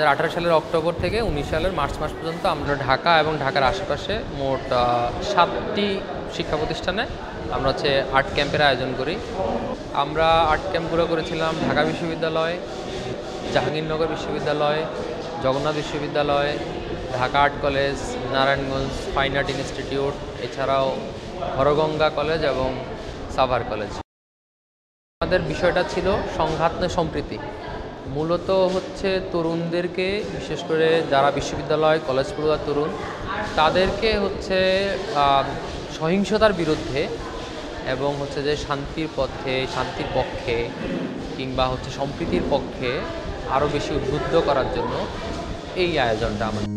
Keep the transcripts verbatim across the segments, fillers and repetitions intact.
হাজার আঠারো সালের অক্টোবর থেকে উনিশ সালের মার্চ মাস পর্যন্ত আমরা ঢাকা এবং ঢাকার আশেপাশে মোট সাতটি শিক্ষা প্রতিষ্ঠানে আমরা হচ্ছে আর্ট ক্যাম্পের আয়োজন করি। আমরা আর্ট ক্যাম্পগুলো করেছিলাম ঢাকা বিশ্ববিদ্যালয়, জাহাঙ্গীরনগর বিশ্ববিদ্যালয়, জগন্নাথ বিশ্ববিদ্যালয়, Dhaka art college, Narayanganj fine art institute, এছাড়াও হরগঙ্গা কলেজ এবং সাভার কলেজ। আমাদের বিষয়টা ছিল সংঘাত নয় সম্প্রীতি। মূলত হচ্ছে তরুণদেরকে, বিশেষ করে যারা বিশ্ববিদ্যালয় কলেজ পড়ুয়া তরুণ, তাদেরকে হচ্ছে সহিংসতার বিরুদ্ধে এবং হচ্ছে যে শান্তির পথে, শান্তির পক্ষে কিংবা হচ্ছে সম্প্রীতির পক্ষে আরও বেশি উদ্বুদ্ধ করার জন্য এই আয়োজনটা আমাদের।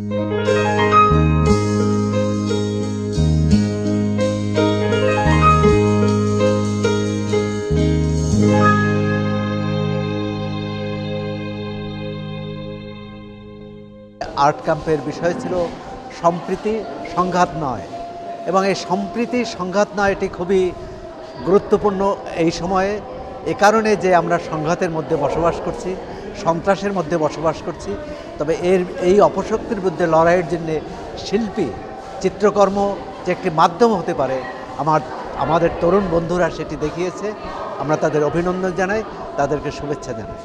আর্ট ক্যাম্পের বিষয় ছিল সম্প্রীতি, সংঘাত নয়, এবং এই সম্প্রীতি সংঘাত নয় এটি খুবই গুরুত্বপূর্ণ এই সময়ে। এ কারণে যে আমরা সংঘাতের মধ্যে বসবাস করছি, সন্ত্রাসের মধ্যে বসবাস করছি, তবে এর এই অপশক্তির বিরুদ্ধে লড়াইয়ের জন্যে শিল্পী, চিত্রকর্ম যে একটি মাধ্যম হতে পারে, আমার আমাদের তরুণ বন্ধুরা সেটি দেখিয়েছে। আমরা তাদের অভিনন্দন জানাই, তাদেরকে শুভেচ্ছা জানাই।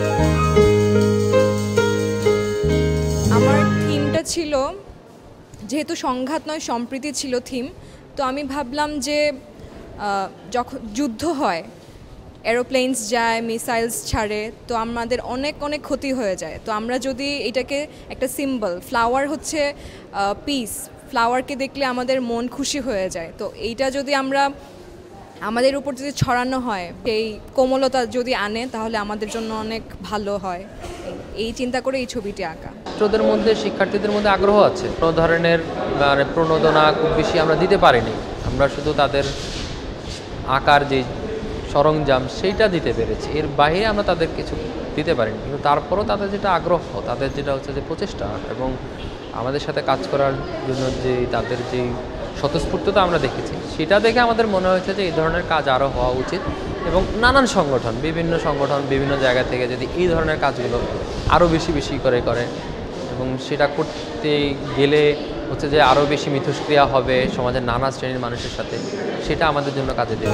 আমার থিমটা ছিল, যেহেতু সংঘাত নয় সম্প্রীতি ছিল থিম, তো আমি ভাবলাম যে যখন যুদ্ধ হয়, এরোপ্লেনস যায়, মিসাইলস ছাড়ে, তো আমাদের অনেক অনেক ক্ষতি হয়ে যায়। তো আমরা যদি এটাকে একটা সিম্বল, ফ্লাওয়ার হচ্ছে পিস, ফ্লাওয়ারকে দেখলে আমাদের মন খুশি হয়ে যায়, তো এইটা যদি আমরা আমাদের উপর যদি ছড়ানো হয়, সেই কোমলতা যদি আনে, তাহলে আমাদের জন্য অনেক ভালো হয়। এই চিন্তা করে এই ছবিটি আঁকা। ছাত্রদের মধ্যে, শিক্ষার্থীদের মধ্যে আগ্রহ আছে, কোনো ধরনের মানে প্রণোদনা খুব বেশি আমরা দিতে পারিনি। আমরা শুধু তাদের আঁকার যে সরঞ্জাম সেইটা দিতে পেরেছি, এর বাইরে আমরা তাদের কিছু দিতে পারিনি। কিন্তু তারপরও তাদের যেটা আগ্রহ, তাদের যেটা হচ্ছে যে প্রচেষ্টা এবং আমাদের সাথে কাজ করার জন্য যে তাদের যে স্বতঃস্ফূর্ততা আমরা দেখেছি, সেটা দেখে আমাদের মনে হয়েছে যে এই ধরনের কাজ আরও হওয়া উচিত। এবং নানান সংগঠন, বিভিন্ন সংগঠন বিভিন্ন জায়গা থেকে যদি এই ধরনের কাজগুলো আরও বেশি বেশি করে করে এবং সেটা করতে গেলে হচ্ছে যে আরও বেশি মিথস্ক্রিয়া হবে সমাজের নানা শ্রেণীর মানুষের সাথে, সেটা আমাদের জন্য কাজে দেবে।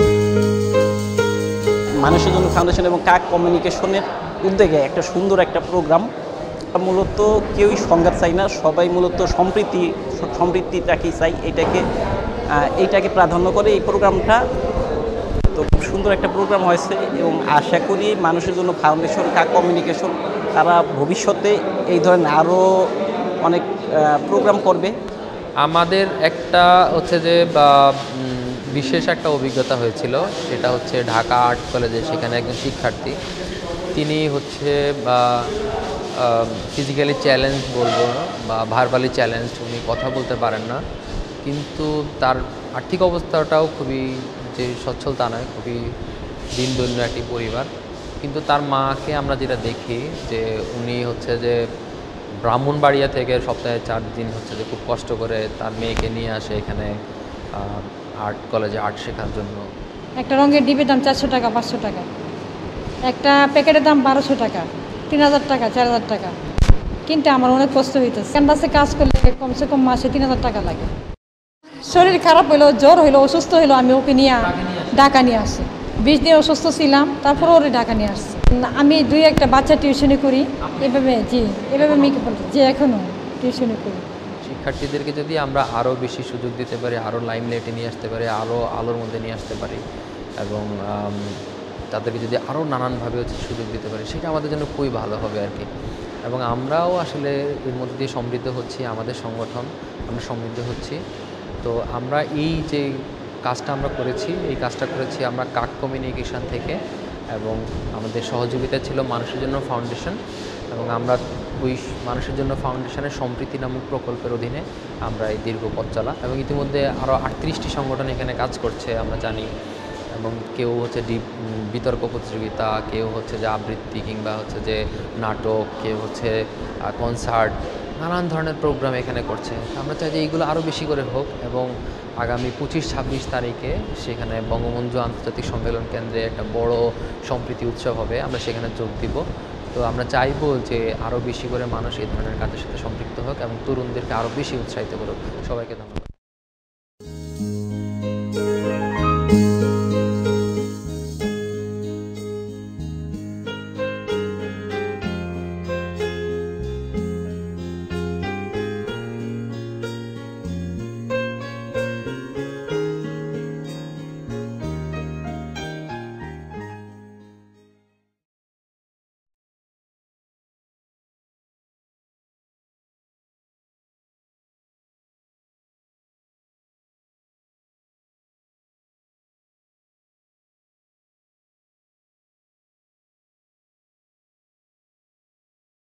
মানুষের জন্য ফাউন্ডেশন এবং কাক কমিউনিকেশনের উদ্যোগে একটা সুন্দর একটা প্রোগ্রাম। মূলত কেউই সংঘাত চাই না, সবাই মূলত সম্প্রীতি সম্প্রীতিটাকেই চাই, এটাকে এইটাকে প্রাধান্য করে এই প্রোগ্রামটা। তো খুব সুন্দর একটা প্রোগ্রাম হয়েছে এবং আশা করি মানুষের জন্য ফাউন্ডেশন কাক কমিউনিকেশন তারা ভবিষ্যতে এই ধরনের আরও অনেক প্রোগ্রাম করবে। আমাদের একটা হচ্ছে যে বিশেষ একটা অভিজ্ঞতা হয়েছিল, সেটা হচ্ছে ঢাকা আর্ট কলেজে। সেখানে একজন শিক্ষার্থী, তিনি হচ্ছে ফিজিক্যালি চ্যালেঞ্জ বলবো বা ভার্বালি চ্যালেঞ্জ, উনি কথা বলতে পারেন না, কিন্তু তার আর্থিক অবস্থাটাও খুবই যে সচ্ছল তা নয়, খুবই দিনদৈন্য একটি পরিবার। কিন্তু তার মাকে আমরা যেটা দেখি যে উনি হচ্ছে যে ব্রাহ্মণবাড়িয়া থেকে সপ্তাহে চার দিন হচ্ছে যে খুব কষ্ট করে তার মেয়েকে নিয়ে আসে এখানে আর্ট কলেজে আর্ট শেখার জন্য। একটা রঙের ডিবের দাম চারশো টাকা, পাঁচশো টাকা, একটা প্যাকেটের দাম বারোশো টাকা, তিন হাজার টাকা, চার হাজার টাকা। কিন্তু আমার অনেক কষ্ট হইতেছে। ক্যানভাসে কাজ করলে কমসে কম মাসে তিন হাজার টাকা লাগে। শরীর খারাপ হইলো, জ্বর হইলো, অসুস্থ হইলো, আমি ওকে নিয়ে ঢাকা নিয়ে আসি। বিশ দিন অসুস্থ ছিলাম, তারপরে ওরে ঢাকা নিয়ে আসছি। আমি দুই একটা বাচ্চা টিউশনি করি, এভাবে জি এভাবে মেয়েকে বলছি যে এখনও টিউশনি করি। শিক্ষার্থীদেরকে যদি আমরা আরও বেশি সুযোগ দিতে পারি, আরও লাইমলাইটে নিয়ে আসতে পারি, আরও আলোর মধ্যে নিয়ে আসতে পারি এবং তাদেরকে যদি আরও নানানভাবে হচ্ছে সুযোগ দিতে পারি, সেটা আমাদের জন্য খুবই ভালো হবে আর কি। এবং আমরাও আসলে এর মধ্যে দিয়ে সমৃদ্ধ হচ্ছি, আমাদের সংগঠন আমরা সমৃদ্ধ হচ্ছি। তো আমরা এই যে কাজটা আমরা করেছি, এই কাজটা করেছি আমরা কাক কমিউনিকেশন থেকে, এবং আমাদের সহযোগিতা ছিল মানুষের জন্য ফাউন্ডেশন, এবং আমরা ওই মানুষের জন্য ফাউন্ডেশনের সম্প্রীতি নামক প্রকল্পের অধীনে আমরা এই দীর্ঘ পথ চলা। এবং ইতিমধ্যে আরও আটত্রিশটি সংগঠন এখানে কাজ করছে আমরা জানি। এবং কেউ হচ্ছে বিতর্ক প্রতিযোগিতা, কেউ হচ্ছে যে আবৃত্তি কিংবা হচ্ছে যে নাটক, কেউ হচ্ছে কনসার্ট, নানান ধরনের প্রোগ্রাম এখানে করছে। আমরা চাই যে এইগুলো আরও বেশি করে হোক এবং আগামী পঁচিশ ছাব্বিশ তারিখে সেখানে বঙ্গবন্ধু আন্তর্জাতিক সম্মেলন কেন্দ্রে একটা বড় সম্প্রীতি উৎসব হবে, আমরা সেখানে যোগ দিব। তো আমরা চাইবো যে আরও বেশি করে মানুষ এই ধরনের কাজের সাথে সম্পৃক্ত হোক এবং তরুণদেরকে আরও বেশি উৎসাহিত করুক। সবাইকে ধন্যবাদ।